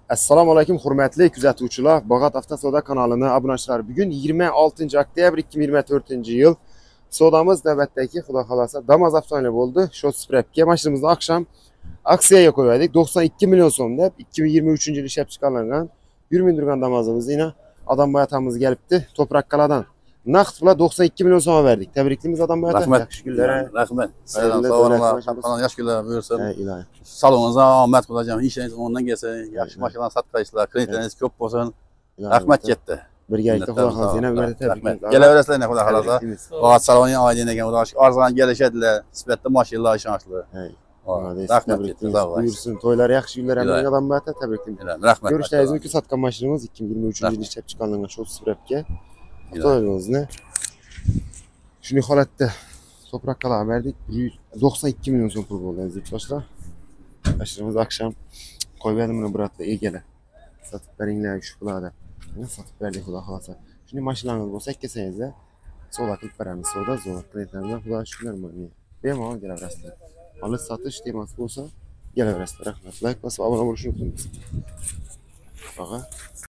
Assalomu alaykum hurmatli kuzatuvchilar. Bog'at avtosoda kanalına obunachilar. Bugun 26 oktyabr 2024-yil. Sodamiz navbatdagi xudo xolasa Damas avtomobili bo'ldi. Shot Sprep'ga mashinamizni akşam aksiyaga qo'ydik. 92 million so'm deb 2023-yil ishlab chiqarilgan yurmay turgan Damas'imiz yine adam bayatamız gelibdi. Toprak Kaladan. Naqd pula 92 million so'm verdik. Tebriklimiz adam bayatan. Rahmat. Yaxshi kunlar. Rahmat. Sağolun, yaş günler buyursun. İlahi. Salonunuza ahmet bulacağım. İşiniz ondan gelsin. Yaxşı maşalar satqaysızlar. Kreditleriniz köp olsun. Rahmat ketdi. Birgalikda xudo xolasa yana bir marta tabriklaymiz. Kelaverasizlar xudo xolasa. Bog'at Saloniya oydin ekan, xudo shukr. Arzon kelishadilar. Sifatli mashinalar ishonchli. Rahmat ketdi. Buyursun. To'ylar yaxshi kunlar hamma odam bayata tabriklaymiz. Rahmat. Görüşleriniz mümkün satkan maşinimiz 2023-yil ishlab chiqarilgan Shot Sprep'ga. Avtomobilimizni shunday holatda Toprak Kalaga verdik. 92 million so'm pul bo'ldi aziz do'stlar. Mashinamiz akşam qo'yib berdim buni biratda egalar. Satib beringlar shu pullarni. Satib berdik xudo xolasa. Shunday mashinalarimiz bo'lsa kelsangiz, savdo qilib beramiz. Savdo zo'r klientlardan xudo shukrlar mana. Bemalol kelaverasizlar. Olish sotish temasi bo'lsa kelaverasizlar. Rahmat. Like bosib obuna bo'lishni unutmaysiz. Bag'a